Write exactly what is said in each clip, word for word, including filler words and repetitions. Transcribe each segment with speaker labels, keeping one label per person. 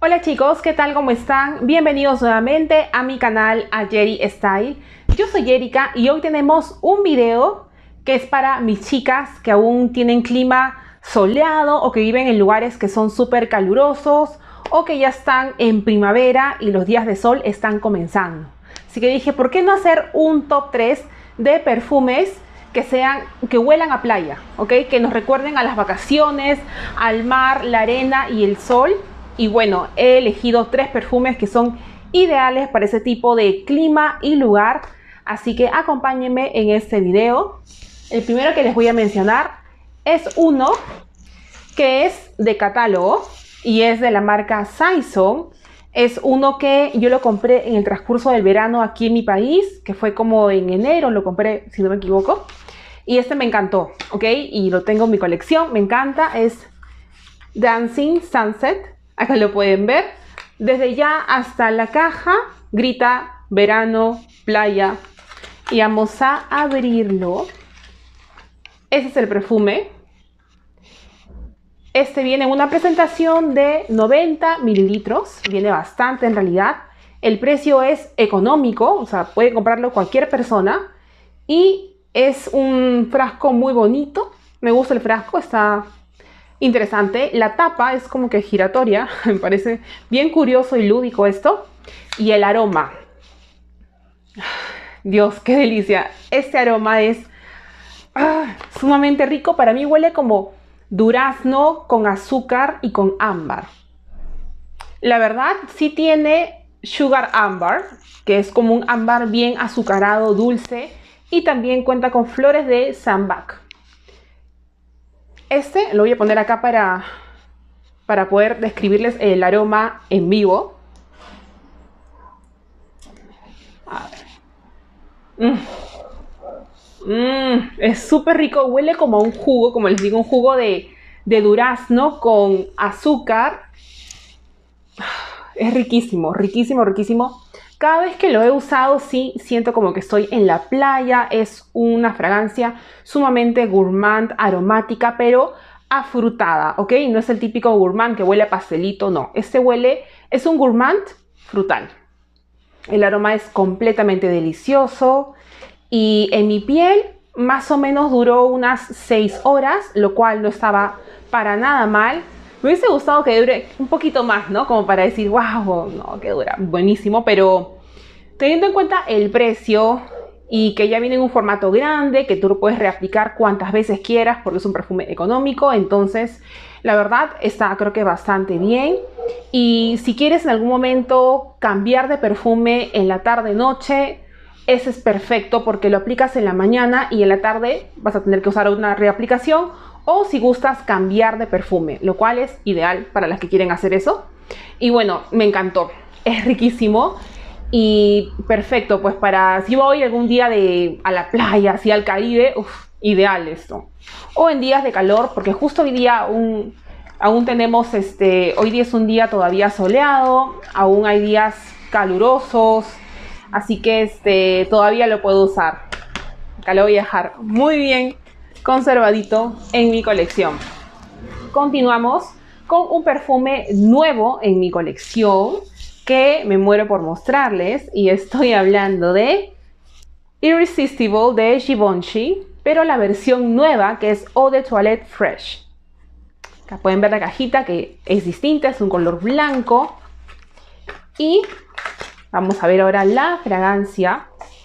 Speaker 1: Hola chicos, ¿qué tal? ¿Cómo están? Bienvenidos nuevamente a mi canal, a Yeri Style. Yo soy Erika y hoy tenemos un video que es para mis chicas que aún tienen clima soleado o que viven en lugares que son súper calurosos o que ya están en primavera y los días de sol están comenzando. Así que dije, ¿por qué no hacer un top tres de perfumes que sean, que huelan a playa, ¿ok? Que nos recuerden a las vacaciones, al mar, la arena y el sol. Y bueno, he elegido tres perfumes que son ideales para ese tipo de clima y lugar. Así que acompáñenme en este video. El primero que les voy a mencionar es uno que es de catálogo y es de la marca Saison. Es uno que yo lo compré en el transcurso del verano aquí en mi país, que fue como en enero, lo compré si no me equivoco. Y este me encantó, ¿ok? Y lo tengo en mi colección, me encanta. Es Dancing Sunset. Acá lo pueden ver. Desde ya hasta la caja grita verano, playa. Y vamos a abrirlo. Ese es el perfume. Este viene en una presentación de noventa mililitros. Viene bastante en realidad. El precio es económico, o sea, puede comprarlo cualquier persona. Y es un frasco muy bonito. Me gusta el frasco, está interesante. La tapa es como que giratoria. Me parece bien curioso y lúdico esto. Y el aroma. Dios, qué delicia. Este aroma es ah, sumamente rico. Para mí huele como durazno con azúcar y con ámbar. La verdad, sí tiene sugar ámbar, que es como un ámbar bien azucarado, dulce. Y también cuenta con flores de sambac. Este lo voy a poner acá para, para poder describirles el aroma en vivo. A ver. Mm. Mm, es súper rico, huele como a un jugo, como les digo, un jugo de, de durazno con azúcar. Es riquísimo, riquísimo, riquísimo. Cada vez que lo he usado, sí, siento como que estoy en la playa. Es una fragancia sumamente gourmand, aromática, pero afrutada, ¿ok? No es el típico gourmand que huele a pastelito, no. Este huele, es un gourmand frutal. El aroma es completamente delicioso. Y en mi piel, más o menos duró unas seis horas, lo cual no estaba para nada mal. Me hubiese gustado que dure un poquito más, ¿no? Como para decir, wow, no, que dura buenísimo. Pero teniendo en cuenta el precio y que ya viene en un formato grande, que tú lo puedes reaplicar cuantas veces quieras porque es un perfume económico, entonces la verdad está creo que bastante bien. Y si quieres en algún momento cambiar de perfume en la tarde-noche, ese es perfecto porque lo aplicas en la mañana y en la tarde vas a tener que usar una reaplicación. O si gustas cambiar de perfume, lo cual es ideal para las que quieren hacer eso. Y bueno, me encantó. Es riquísimo y perfecto, pues para si voy algún día de, a la playa, así al Caribe, uf, ideal esto. O en días de calor, porque justo hoy día aún, aún tenemos, este, hoy día es un día todavía soleado, aún hay días calurosos, así que este, todavía lo puedo usar. Acá lo voy a dejar muy bien conservadito en mi colección. Continuamos con un perfume nuevo en mi colección que me muero por mostrarles y estoy hablando de Irresistible de Givenchy, pero la versión nueva que es Eau de Toilette Fresh. Acá pueden ver la cajita que es distinta, es un color blanco y vamos a ver ahora la fragancia.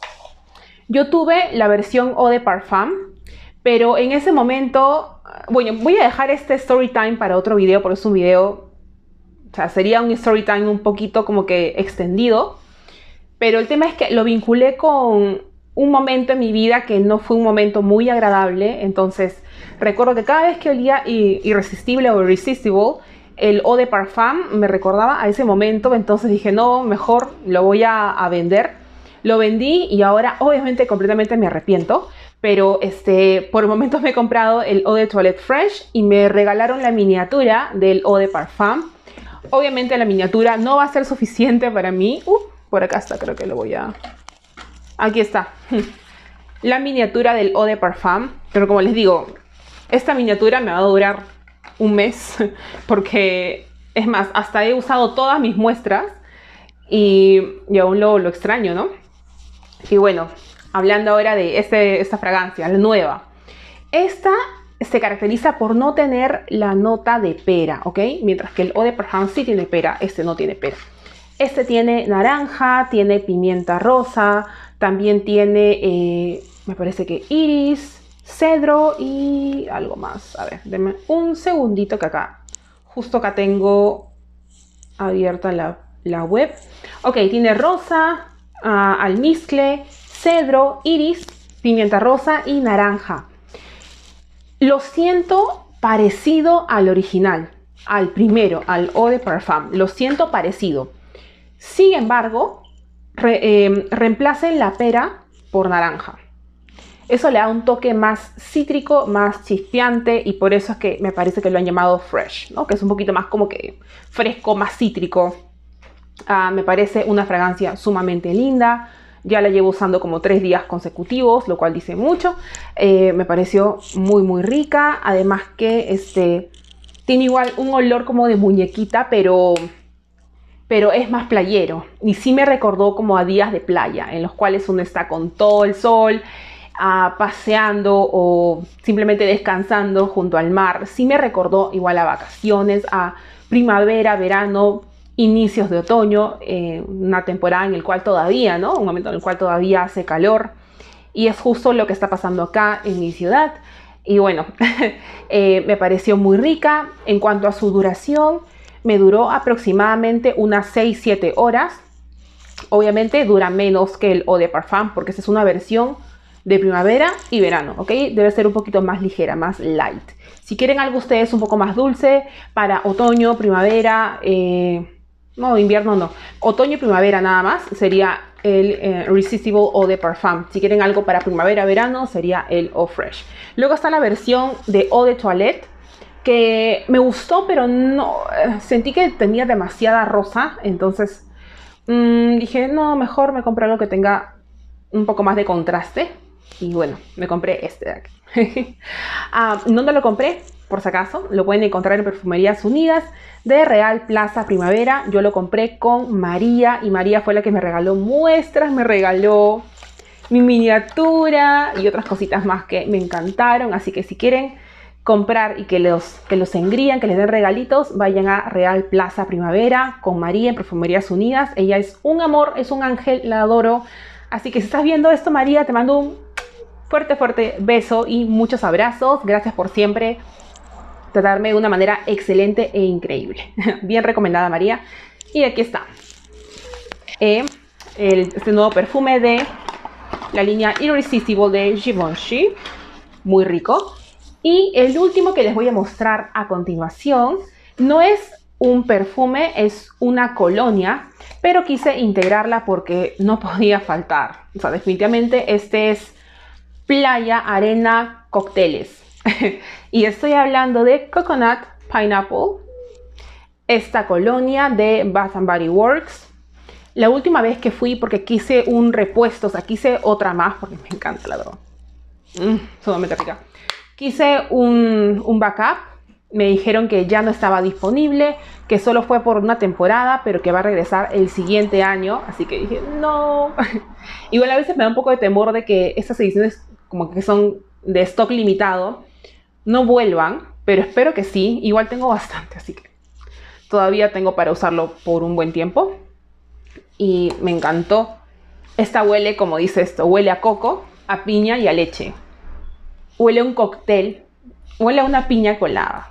Speaker 1: Yo tuve la versión Eau de Parfum, pero en ese momento, bueno, voy a dejar este story time para otro video, porque es un video, o sea, sería un story time un poquito como que extendido. Pero el tema es que lo vinculé con un momento en mi vida que no fue un momento muy agradable. Entonces, recuerdo que cada vez que olía Irresistible o Irresistible, el Eau de Parfum me recordaba a ese momento. Entonces dije, no, mejor lo voy a, a vender. Lo vendí y ahora obviamente completamente me arrepiento. Pero este, por el momento me he comprado el Eau de Toilette Fresh y me regalaron la miniatura del Eau de Parfum. Obviamente la miniatura no va a ser suficiente para mí. Uh, por acá está, creo que lo voy a... Aquí está. La miniatura del Eau de Parfum. Pero como les digo, esta miniatura me va a durar un mes porque Es más, hasta he usado todas mis muestras y, y aún lo, lo extraño, ¿no? Y bueno, hablando ahora de este, esta fragancia, la nueva. Esta se caracteriza por no tener la nota de pera, ¿ok? Mientras que el Eau de Parfum sí tiene pera, este no tiene pera. Este tiene naranja, tiene pimienta rosa, también tiene, eh, me parece que iris, cedro y algo más. A ver, denme un segundito que acá, justo acá tengo abierta la, la web. Ok, tiene rosa, uh, almizcle, cedro, iris, pimienta rosa y naranja. Lo siento parecido al original, al primero, al Eau de Parfum. Lo siento parecido. Sin embargo, re, eh, reemplacen la pera por naranja. Eso le da un toque más cítrico, más chispeante, y por eso es que me parece que lo han llamado fresh, ¿no? Que es un poquito más como que fresco, más cítrico. Uh, me parece una fragancia sumamente linda. Ya la llevo usando como tres días consecutivos, lo cual dice mucho. Eh, me pareció muy muy rica. Además que este, tiene igual un olor como de muñequita, pero, pero es más playero. Y sí me recordó como a días de playa, en los cuales uno está con todo el sol, uh, paseando o simplemente descansando junto al mar. Sí me recordó igual a vacaciones, a primavera, verano, inicios de otoño, eh, una temporada en el cual todavía, ¿no? Un momento en el cual todavía hace calor, y es justo lo que está pasando acá en mi ciudad. Y bueno, eh, me pareció muy rica. En cuanto a su duración, me duró aproximadamente unas seis siete horas. Obviamente dura menos que el Eau de Parfum, porque esta es una versión de primavera y verano, ¿ok? Debe ser un poquito más ligera, más light. Si quieren algo ustedes un poco más dulce para otoño, primavera, eh, no, invierno no, otoño y primavera nada más, sería el eh, Irresistible Eau de Parfum. Si quieren algo para primavera, verano, sería el Eau Fresh. Luego está la versión de Eau de Toilette, que me gustó, pero no, eh, sentí que tenía demasiada rosa, entonces mmm, dije, no, mejor me compré algo que tenga un poco más de contraste. Y bueno, me compré este de aquí. ah, ¿Dónde lo compré? Por si acaso, lo pueden encontrar en Perfumerías Unidas de Real Plaza Primavera. Yo lo compré con María, y María fue la que me regaló muestras, me regaló mi miniatura y otras cositas más que me encantaron. Así que si quieren comprar y que los, que los engrían, que les den regalitos, vayan a Real Plaza Primavera con María en Perfumerías Unidas. Ella es un amor, es un ángel, la adoro. Así que si estás viendo esto, María, te mando un fuerte, fuerte beso y muchos abrazos. Gracias por siempre tratarme de una manera excelente e increíble. Bien recomendada, María. Y aquí está. Eh, el, este nuevo perfume de la línea Irresistible de Givenchy. Muy rico. Y el último que les voy a mostrar a continuación no es un perfume, es una colonia, pero quise integrarla porque no podía faltar. O sea, definitivamente este es Playa, Arena, Cócteles. Y estoy hablando de Coconut Pineapple, esta colonia de Bath and Body Works. La última vez que fui, porque quise un repuesto, o sea, quise otra más, porque me encanta la verdad. Mm, sumamente rica. Quise un, un backup. Me dijeron que ya no estaba disponible, que solo fue por una temporada, pero que va a regresar el siguiente año. Así que dije, no. Igual a veces me da un poco de temor de que estas ediciones como que son de stock limitado no vuelvan, pero espero que sí. Igual tengo bastante, así que todavía tengo para usarlo por un buen tiempo. Y me encantó. Esta huele, como dice esto, huele a coco, a piña y a leche. Huele a un cóctel, huele a una piña colada.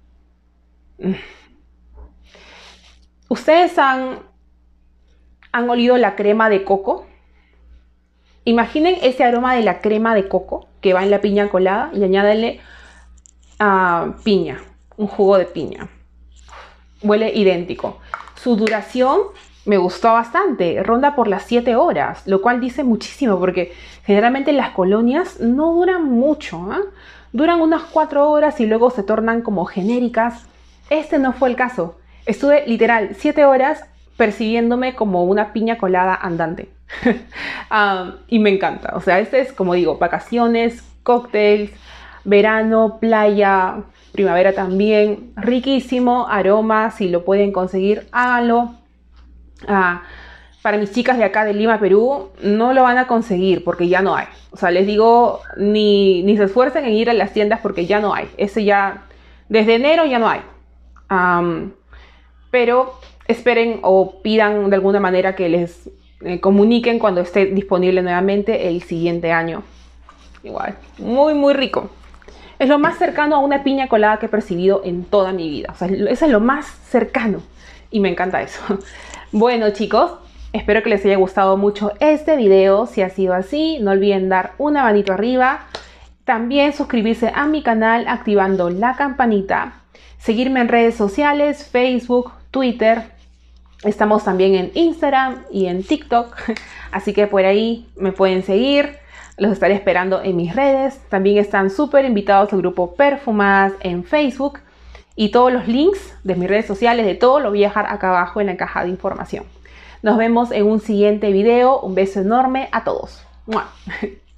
Speaker 1: ¿Ustedes han, han olido la crema de coco? Imaginen ese aroma de la crema de coco que va en la piña colada y añádenle uh, piña, un jugo de piña. Huele idéntico. Su duración me gustó bastante, ronda por las siete horas, lo cual dice muchísimo porque generalmente las colonias no duran mucho, ¿eh? Duran unas cuatro horas y luego se tornan como genéricas. Este no fue el caso. Estuve literal siete horas percibiéndome como una piña colada andante. um, y me encanta. O sea, este es, como digo, vacaciones, cócteles, verano, playa, primavera también, riquísimo aroma. Si lo pueden conseguir, háganlo. Ah, para mis chicas de acá de Lima, Perú, no lo van a conseguir porque ya no hay. O sea, les digo, ni, ni se esfuercen en ir a las tiendas porque ya no hay. Ese ya, desde enero ya no hay. Um, pero esperen o pidan de alguna manera que les eh, comuniquen cuando esté disponible nuevamente el siguiente año. Igual, muy muy rico. Es lo más cercano a una piña colada que he percibido en toda mi vida. O sea, eso es lo más cercano y me encanta eso. Bueno, chicos, espero que les haya gustado mucho este video. Si ha sido así, no olviden dar una manito arriba. También suscribirse a mi canal activando la campanita. Seguirme en redes sociales, Facebook, Twitter. Estamos también en Instagram y en TikTok. Así que por ahí me pueden seguir. Los estaré esperando en mis redes. También están súper invitados al grupo Perfumadas en Facebook. Y todos los links de mis redes sociales, de todo, lo voy a dejar acá abajo en la caja de información. Nos vemos en un siguiente video. Un beso enorme a todos. ¡Mua!